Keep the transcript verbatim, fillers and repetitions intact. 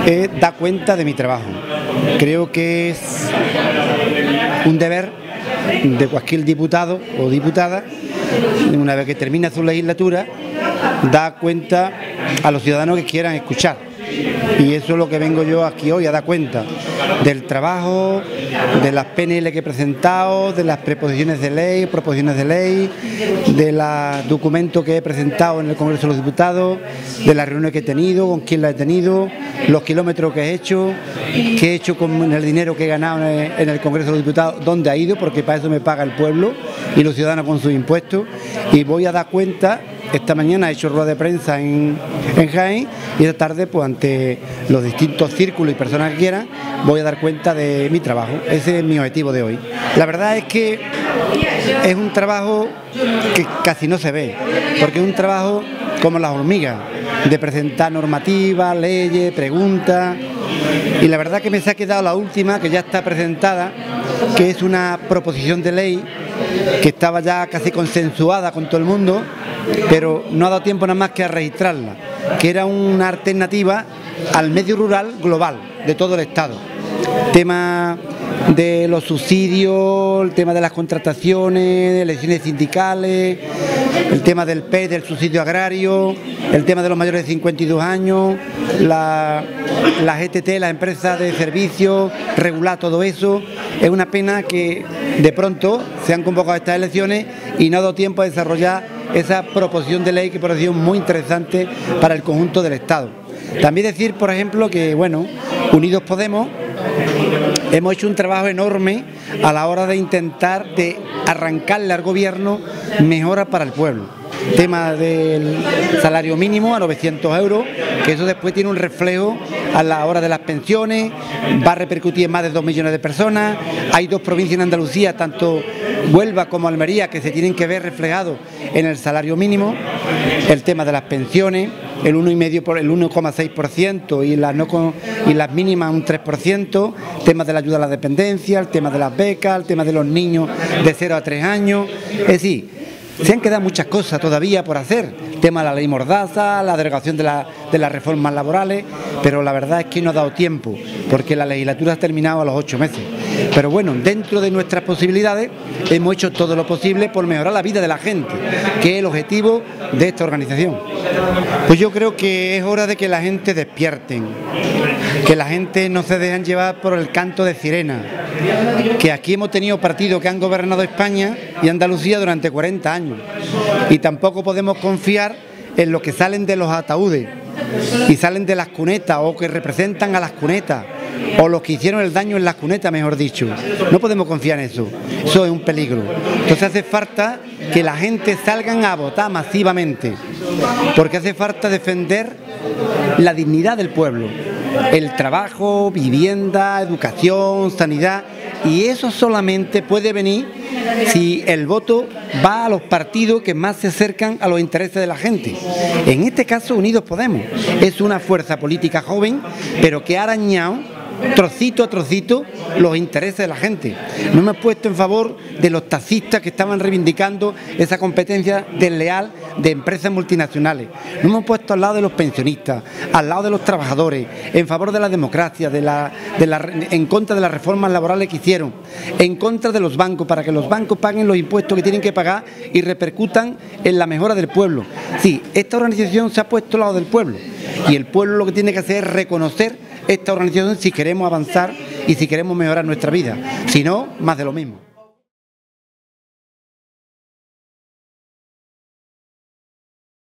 eh, da cuenta de mi trabajo. Creo que es un deber de cualquier diputado o diputada, una vez que termina su legislatura, da cuenta a los ciudadanos que quieran escuchar. Y eso es lo que vengo yo aquí hoy a dar cuenta del trabajo, de las P N L que he presentado, de las preposiciones de ley, proposiciones de ley, de los documentos que he presentado en el Congreso de los Diputados, de las reuniones que he tenido, con quién las he tenido, los kilómetros que he hecho, qué he hecho con el dinero que he ganado en el Congreso de los Diputados, dónde ha ido, porque para eso me paga el pueblo y los ciudadanos con sus impuestos. Y voy a dar cuenta. Esta mañana he hecho rueda de prensa en, en Jaén y esta tarde, pues ante los distintos círculos y personas que quieran, voy a dar cuenta de mi trabajo. Ese es mi objetivo de hoy. La verdad es que es un trabajo que casi no se ve, porque es un trabajo como las hormigas, de presentar normativas, leyes, preguntas. Y la verdad que me se ha quedado la última, que ya está presentada, que es una proposición de ley que estaba ya casi consensuada con todo el mundo, pero no ha dado tiempo nada más que a registrarla, que era una alternativa al medio rural global de todo el Estado. Tema de los subsidios, el tema de las contrataciones, elecciones sindicales, el tema del P E S, del subsidio agrario, el tema de los mayores de cincuenta y dos años, la, la G T T, las empresas de servicios, regular todo eso. Es una pena que de pronto se han convocado estas elecciones y no ha dado tiempo a desarrollar esa proposición de ley que pareció muy interesante para el conjunto del Estado. También decir, por ejemplo, que bueno, Unidos Podemos hemos hecho un trabajo enorme a la hora de intentar de arrancarle al gobierno mejoras para el pueblo. Tema del salario mínimo a novecientos euros, que eso después tiene un reflejo a la hora de las pensiones, va a repercutir en más de dos millones de personas. Hay dos provincias en Andalucía, tanto Huelva como Almería, que se tienen que ver reflejados en el salario mínimo. El tema de las pensiones, el uno coma cinco por el uno coma seis por ciento y las no y las mínimas un tres por ciento, temas de la ayuda a la dependencia, el tema de las becas, el tema de los niños de cero a tres años. Es decir, se han quedado muchas cosas todavía por hacer, el tema de la ley Mordaza, la derogación de, la, de las reformas laborales, pero la verdad es que no ha dado tiempo, porque la legislatura ha terminado a los ocho meses. Pero bueno, dentro de nuestras posibilidades hemos hecho todo lo posible por mejorar la vida de la gente, que es el objetivo de esta organización. Pues yo creo que es hora de que la gente despierten, que la gente no se dejen llevar por el canto de sirena, que aquí hemos tenido partidos que han gobernado España y Andalucía durante cuarenta años y tampoco podemos confiar en los que salen de los ataúdes y salen de las cunetas o que representan a las cunetas o los que hicieron el daño en las cunetas, mejor dicho. No podemos confiar en eso, eso es un peligro. Entonces hace falta que la gente salgan a votar masivamente, porque hace falta defender la dignidad del pueblo, el trabajo, vivienda, educación, sanidad, y eso solamente puede venir si el voto va a los partidos que más se acercan a los intereses de la gente. En este caso Unidos Podemos es una fuerza política joven, pero que ha arañado trocito a trocito los intereses de la gente. No me he puesto en favor de los taxistas que estaban reivindicando esa competencia desleal de empresas multinacionales. No me he puesto al lado de los pensionistas, al lado de los trabajadores, en favor de la democracia, de la, de la, en contra de las reformas laborales que hicieron, en contra de los bancos, para que los bancos paguen los impuestos que tienen que pagar y repercutan en la mejora del pueblo. Sí, esta organización se ha puesto al lado del pueblo y el pueblo lo que tiene que hacer es reconocer esta organización si queremos avanzar y si queremos mejorar nuestra vida. Si no, más de lo mismo.